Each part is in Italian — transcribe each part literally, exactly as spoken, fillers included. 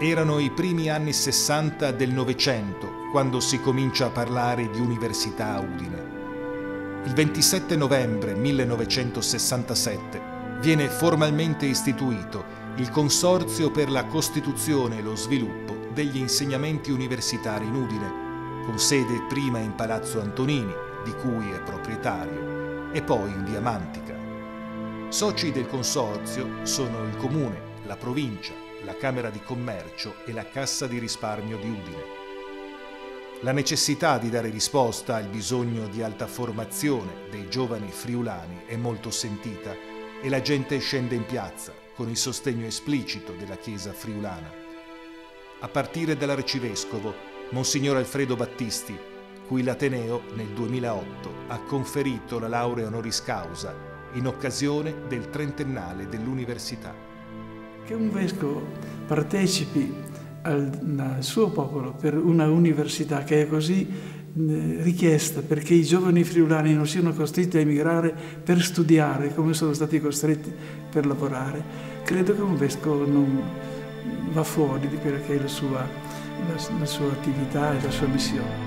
Erano i primi anni sessanta del Novecento quando si comincia a parlare di università a Udine. Il ventisette novembre millenovecentosessantasette viene formalmente istituito il Consorzio per la Costituzione e lo Sviluppo degli Insegnamenti Universitari in Udine, con sede prima in Palazzo Antonini, di cui è proprietario, e poi in via Mantica. Soci del Consorzio sono il Comune, la Provincia, la Camera di Commercio e la Cassa di Risparmio di Udine. La necessità di dare risposta al bisogno di alta formazione dei giovani friulani è molto sentita e la gente scende in piazza con il sostegno esplicito della Chiesa friulana. A partire dall'arcivescovo, Monsignor Alfredo Battisti, cui l'Ateneo nel duemilaotto ha conferito la laurea honoris causa in occasione del trentennale dell'università. Che un vescovo partecipi al, al suo popolo per una università che è così eh, richiesta perché i giovani friulani non siano costretti a emigrare per studiare come sono stati costretti per lavorare, credo che un vescovo non va fuori di quella che è la sua, la, la sua attività e la sua missione.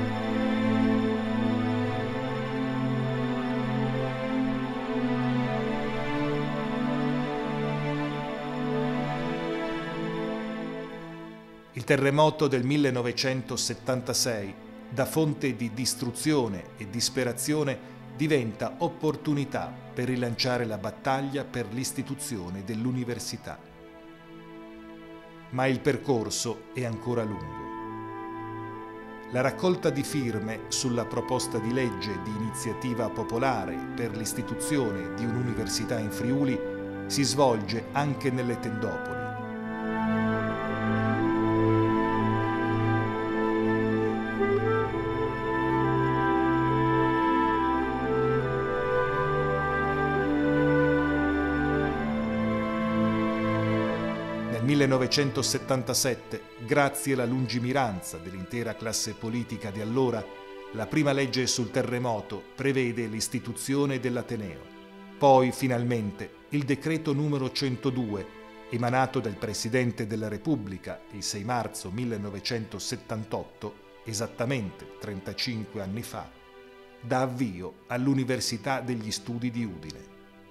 Il terremoto del millenovecentosettantasei, da fonte di distruzione e disperazione, diventa opportunità per rilanciare la battaglia per l'istituzione dell'università. Ma il percorso è ancora lungo. La raccolta di firme sulla proposta di legge di iniziativa popolare per l'istituzione di un'università in Friuli si svolge anche nelle tendopoli. Nel millenovecentosettantasette, grazie alla lungimiranza dell'intera classe politica di allora, la prima legge sul terremoto prevede l'istituzione dell'Ateneo. Poi, finalmente, il decreto numero centodue, emanato dal Presidente della Repubblica il sei marzo millenovecentosettantotto, esattamente trentacinque anni fa, dà avvio all'Università degli Studi di Udine.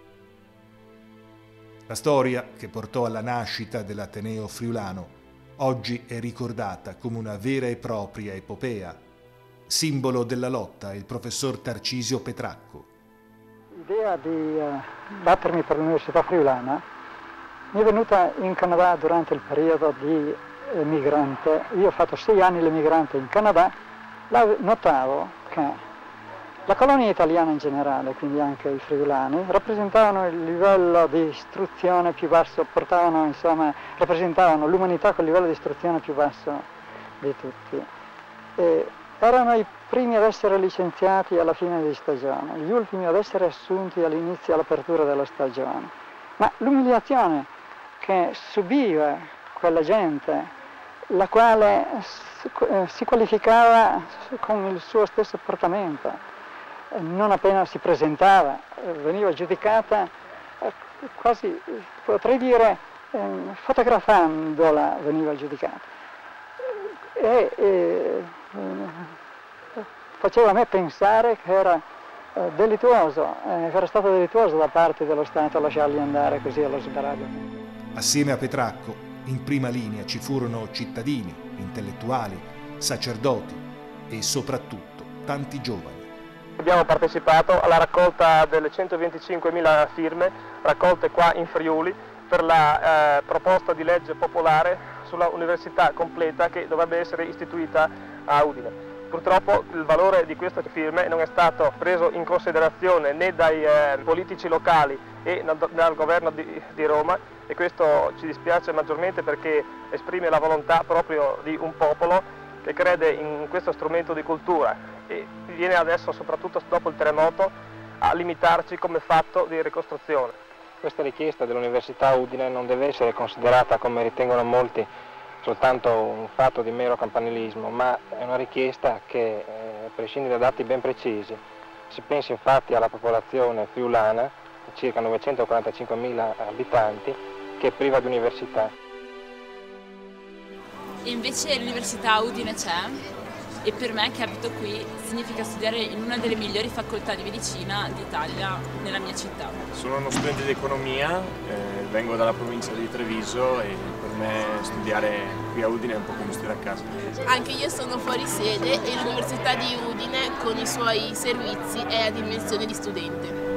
La storia che portò alla nascita dell'Ateneo friulano oggi è ricordata come una vera e propria epopea. Simbolo della lotta è il professor Tarcisio Petracco. L'idea di uh, battermi per l'Università friulana mi è venuta in Canada durante il periodo di emigrante. Io ho fatto sei anni l'emigrante in Canada, là notavo che la colonia italiana in generale, quindi anche i friulani, rappresentavano il livello di istruzione più basso, portavano, insomma, rappresentavano l'umanità con il livello di istruzione più basso di tutti. E erano i primi ad essere licenziati alla fine di stagione, gli ultimi ad essere assunti all'inizio, all'apertura della stagione. Ma l'umiliazione che subiva quella gente, la quale si qualificava con il suo stesso portamento, non appena si presentava, veniva giudicata quasi, potrei dire, fotografandola veniva giudicata. E, e faceva a me pensare che era delittuoso, che era stato delittuoso da parte dello Stato lasciarli andare così allo sbaraglio. Assieme a Petracco, in prima linea ci furono cittadini, intellettuali, sacerdoti e soprattutto tanti giovani. Abbiamo partecipato alla raccolta delle centoventicinquemila firme raccolte qua in Friuli per la eh, proposta di legge popolare sulla università completa che dovrebbe essere istituita a Udine. Purtroppo il valore di queste firme non è stato preso in considerazione né dai eh, politici locali e dal governo di, di Roma, e questo ci dispiace maggiormente perché esprime la volontà proprio di un popolo che crede in questo strumento di cultura e viene adesso, soprattutto dopo il terremoto, a limitarci come fatto di ricostruzione. Questa richiesta dell'Università Udine non deve essere considerata, come ritengono molti, soltanto un fatto di mero campanilismo, ma è una richiesta che eh, prescinde da dati ben precisi. Si pensi infatti alla popolazione friulana, circa novecentoquarantacinquemila abitanti, che è priva di università. E invece l'Università Udine c'è, e per me che abito qui significa studiare in una delle migliori facoltà di medicina d'Italia nella mia città. Sono uno studente di economia, eh, vengo dalla provincia di Treviso e per me studiare qui a Udine è un po' come studiare a casa. Anche io sono fuori sede e l'Università di Udine con i suoi servizi è a dimensione di studente.